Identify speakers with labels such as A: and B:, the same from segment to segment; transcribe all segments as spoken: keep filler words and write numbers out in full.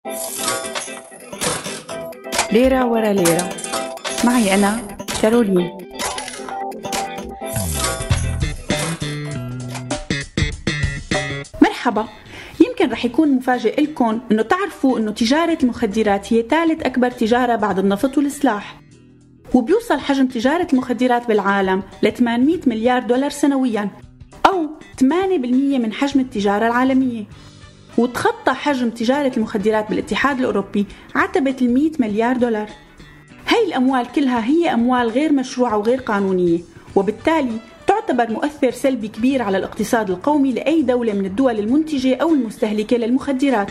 A: ليرة ورا ليرة، معي أنا كارولين. مرحبا. يمكن رح يكون مفاجئ لكم إنه تعرفوا إنه تجارة المخدرات هي ثالث أكبر تجارة بعد النفط والسلاح، وبيوصل حجم تجارة المخدرات بالعالم ل ثمانمئة مليار دولار سنوياً، أو ثمانية بالمئة من حجم التجارة العالمية. وتخطى حجم تجارة المخدرات بالاتحاد الأوروبي عتبة المئة مليار دولار. هاي الأموال كلها هي أموال غير مشروعة وغير قانونية، وبالتالي تعتبر مؤثر سلبي كبير على الاقتصاد القومي لأي دولة من الدول المنتجة أو المستهلكة للمخدرات.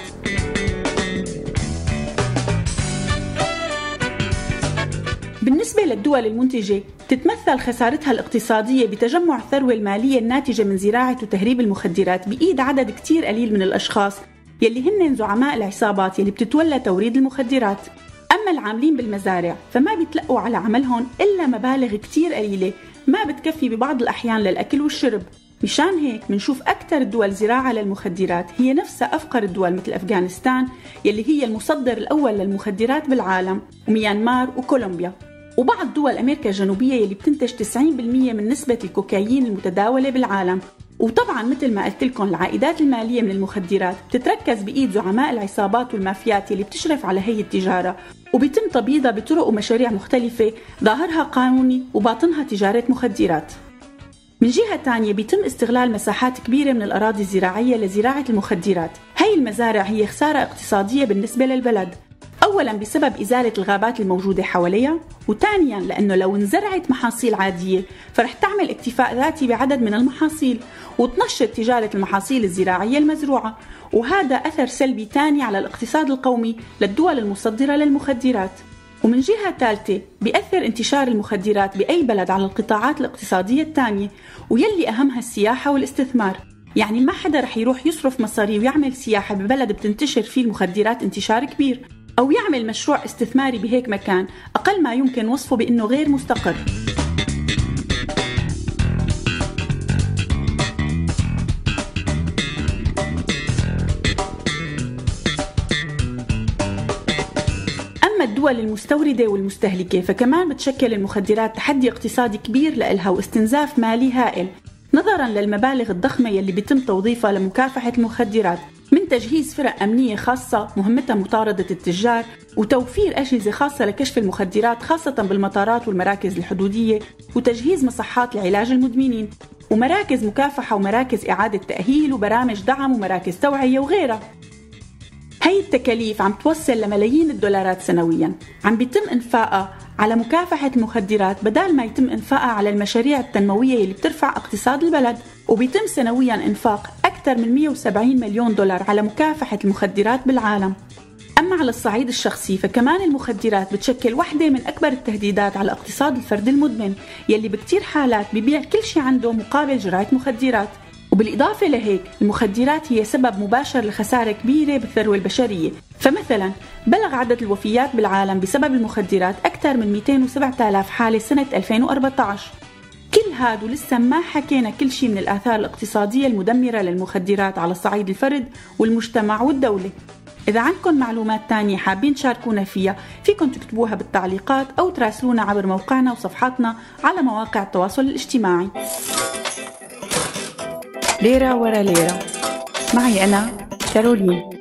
A: بالنسبة للدول المنتجة، تتمثل خسارتها الاقتصادية بتجمع الثروة المالية الناتجة من زراعة وتهريب المخدرات بإيد عدد كتير قليل من الأشخاص يلي هن زعماء العصابات يلي بتتولى توريد المخدرات. أما العاملين بالمزارع فما بيتلقوا على عملهم إلا مبالغ كتير قليلة ما بتكفي ببعض الأحيان للأكل والشرب. مشان هيك منشوف أكثر الدول زراعة للمخدرات هي نفسها أفقر الدول مثل أفغانستان يلي هي المصدر الأول للمخدرات بالعالم، وميانمار وكولومبيا، وبعض دول أمريكا الجنوبية يلي بتنتج تسعين بالمئة من نسبة الكوكايين المتداولة بالعالم. وطبعاً مثل ما قلت لكم العائدات المالية من المخدرات بتتركز بإيد زعماء العصابات والمافيات يلي بتشرف على هي التجارة، وبيتم تبييضها بطرق ومشاريع مختلفة ظاهرها قانوني وباطنها تجارة مخدرات. من جهة تانية بيتم استغلال مساحات كبيرة من الأراضي الزراعية لزراعة المخدرات. هاي المزارع هي خسارة اقتصادية بالنسبة للبلد، أولاً بسبب إزالة الغابات الموجودة حواليها، وثانياً لأنه لو انزرعت محاصيل عادية فرح تعمل اكتفاء ذاتي بعدد من المحاصيل وتنشط تجارة المحاصيل الزراعية المزروعة، وهذا أثر سلبي تاني على الاقتصاد القومي للدول المصدرة للمخدرات. ومن جهة ثالثة بيأثر انتشار المخدرات بأي بلد على القطاعات الاقتصادية الثانية، ويلي أهمها السياحة والاستثمار. يعني ما حدا رح يروح يصرف مصاري ويعمل سياحة ببلد بتنتشر فيه المخدرات انتشار كبير، أو يعمل مشروع استثماري بهيك مكان أقل ما يمكن وصفه بأنه غير مستقر. أما الدول المستوردة والمستهلكة فكمان بتشكل المخدرات تحدي اقتصادي كبير لإلها واستنزاف مالي هائل، نظراً للمبالغ الضخمة يلي بيتم توظيفها لمكافحة المخدرات، من تجهيز فرق أمنية خاصة مهمتها مطاردة التجار، وتوفير أجهزة خاصة لكشف المخدرات خاصة بالمطارات والمراكز الحدودية، وتجهيز مصحات لعلاج المدمنين، ومراكز مكافحة ومراكز إعادة تأهيل وبرامج دعم ومراكز توعية وغيرها. هاي التكاليف عم توصل لملايين الدولارات سنوياً عم بيتم إنفاقها على مكافحة المخدرات بدل ما يتم إنفاقها على المشاريع التنموية اللي بترفع اقتصاد البلد. وبيتم سنوياً إنفاق أكثر من مئة وسبعين مليون دولار على مكافحة المخدرات بالعالم. أما على الصعيد الشخصي فكمان المخدرات بتشكل واحدة من أكبر التهديدات على اقتصاد الفرد المدمن يلي بكتير حالات بيبيع كل شيء عنده مقابل جرعة مخدرات. وبالإضافة لهيك المخدرات هي سبب مباشر لخسارة كبيرة بالثروة البشرية. فمثلا بلغ عدد الوفيات بالعالم بسبب المخدرات أكثر من مئتين وسبعة آلاف حالة سنة ألفين وأربعة عشر. كل هاد ولسه ما حكينا كل شيء من الآثار الاقتصادية المدمرة للمخدرات على صعيد الفرد والمجتمع والدولة. إذا عندكم معلومات تانية حابين تشاركونا فيها فيكم تكتبوها بالتعليقات أو تراسلونا عبر موقعنا وصفحاتنا على مواقع التواصل الاجتماعي. ليرة ورا ليرة، معي أنا كارولين.